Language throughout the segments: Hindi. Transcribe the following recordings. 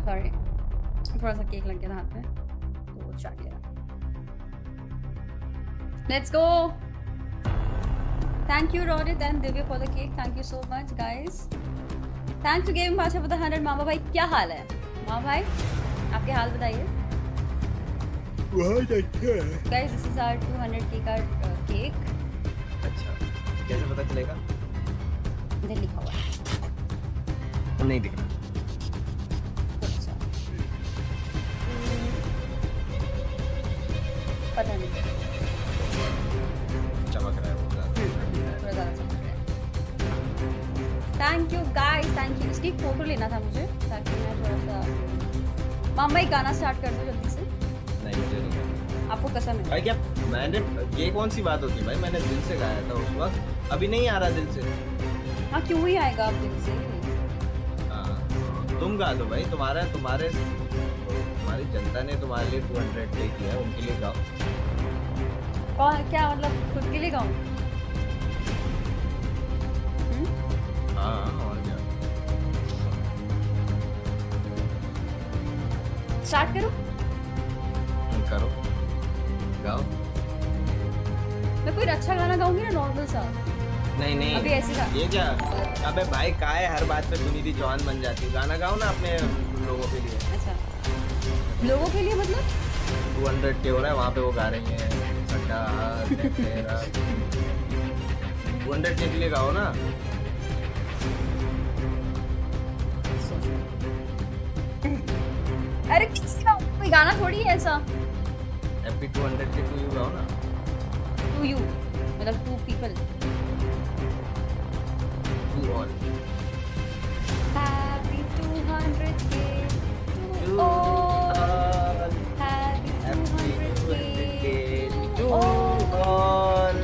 सॉरी, थोड़ा सा केक लग गया था हाथ में तो चाट लिया। Let's go. Thank you Ronit and Divya for the cake, thank you so much guys. Thanks to gaming Badshah for the 100। मामा भाई क्या हाल है? मामा भाई आपके हाल बताइए। बहुत अच्छा है guys, this is our 200k का केक। अच्छा, कैसे पता चलेगा? इधर लिखा हुआ है। नहीं दिख रहा। अच्छा, पता नहीं, चमक रहा है वो ज़्यादा। थोड़ा ज़्यादा चमक रहा है। Thank you guys, thank you. इसकी फोटो लेना था मुझे ताकि मैं थोड़ा सा। मामा एक गाना स्टार्ट कर दो जल्दी से। नहीं मुझे नहीं करना। आपको कसम है भाई क्या मैंने ये कौन सी बात होती है भाई, मैंने दिल से गाया था उस वक्त, अभी नहीं आ रहा दिल से। हाँ क्यों ही आएगा आप दिल से? हाँ तुम गा दो भाई, तुम्हारी जनता ने तुम्हारे लिए 200 पे किया है, उनके लिए गाओ। कौन क्या मतलब खुद के लिए गाऊं? हाँ और क्या। स्टार्ट करो। करो गाओ। मैं कोई अच्छा गाना गाऊंगी ना, नॉर्मल सा। नहीं नहीं अभी ऐसे गा। ये क्या? अबे भाई काहे हर बात पे सुनिधि चौहान बन जाती है? गाना गाओ ना अपने लोगों के लिए। अच्छा, लोगों के लिए मतलब 200 के हो रहा है वहाँ पे, वो गा रही हैं सट्टा तेरा। 200 के लिए गाओ ना। अरे किसी का कोई गाना थोड़ी है ऐसा। हैप्पी 200 के टू यू गाओ ना। टू यू मतलब to people. To all. Happy 200k to to all. All. Happy 200k to to all. All.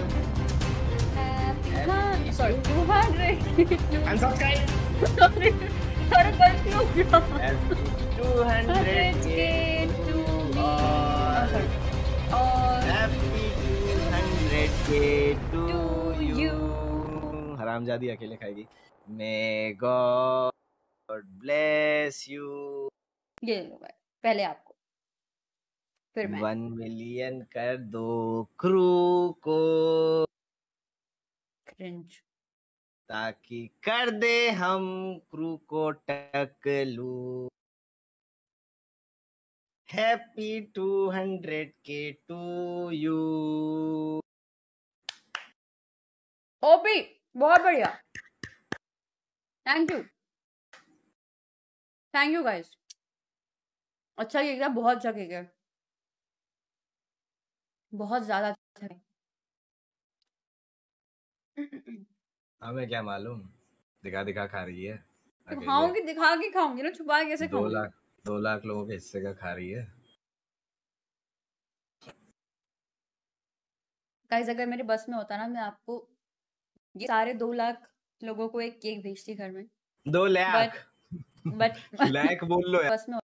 Happy sorry 200k unsubscribe. अरे गलती हो गया। Happy 200k to all. और happy 200k to To you. you. हरामजादी अकेले खाएगी। May God bless you. ये लो भाई, पहले आपको फिर मैं। 1 मिलियन कर दो क्रू को, क्रिंज। ताकि कर दे हम क्रू को टकलू। Happy 200k to you. OP बहुत बढ़िया, thank you, thank you guys. अच्छा केक है, बहुत अच्छा केक है, बहुत ज्यादा अच्छा है। हमें क्या मालूम, दिखा दिखा खा रही है तो अकेले। खाऊंगी, दिखा के खाऊंगी ना, छुपा के कैसे 2 खाऊंगी? लाख 2 लाख लोगों के हिस्से का खा रही है। गाइस अगर मेरे बस में होता ना, मैं आपको ये सारे 2 लाख लोगों को एक केक भेजती घर में। 2 लाख बट लाख बोल लो यार। बस में